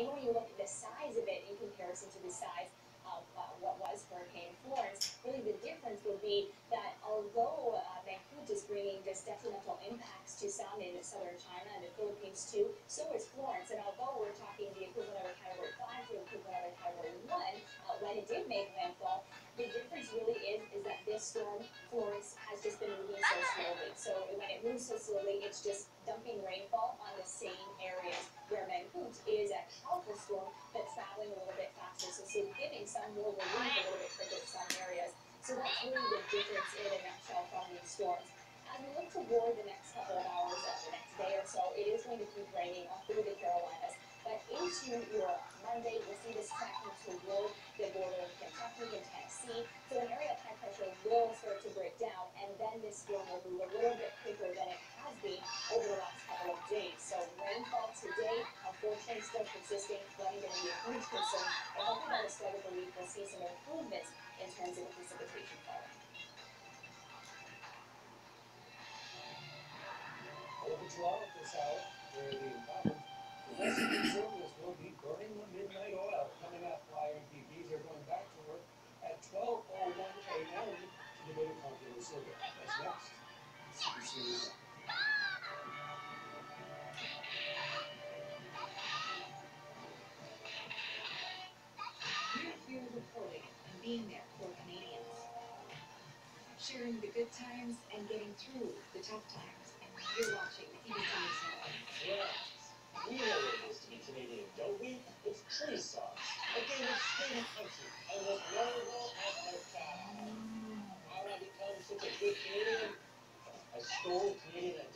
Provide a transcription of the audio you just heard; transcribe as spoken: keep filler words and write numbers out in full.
And when you look at the size of it in comparison to the size of uh, what was Hurricane Florence, really the difference would be that although uh, Mangkhut is bringing just detrimental impacts to some in southern China and the Philippines too, so is Florence. And although we're talking the equivalent of a Category five to the equivalent of a Category one, uh, when it did make landfall, the difference really is is that this storm, Florence, has just been moving so slowly. So when it moves so slowly, it's just dumping rainfall on the same areas, where Mangkhut is a powerful storm but traveling a little bit faster, so, so giving some more relief a little bit quicker in some areas. So that's really the difference in a nutshell from these storms. As we look toward the next couple of hours, uh, the next day or so, it is going to keep raining up through the Carolinas. But into your Monday, we'll see this tracking toward the border of Kentucky and Tennessee. So an area of high pressure will start to break down, and then this storm will move a little bit quicker than it has been over the last couple of days. So rainfall today, unfortunately, still persisting, flooding going to be a huge concern. But hopefully by the start of the week, we'll see some improvements in terms of the precipitation falling. Over twelve this hour, where the incumbent Progressive Conservatives will be burning the midnight oil. Coming up, Y M P Ps are going back to work at twelve oh one a m to debate a popular survey. That's next. C B C News. We're here reporting and being there for Canadians, sharing the good times and getting through the tough times. You're watching C B C News Network. Yeah. We know what it is to be Canadian, don't we? It's tree sauce. A game of skin and country. And with wonderful at our top. How did I become such a good Canadian? I stole Canadian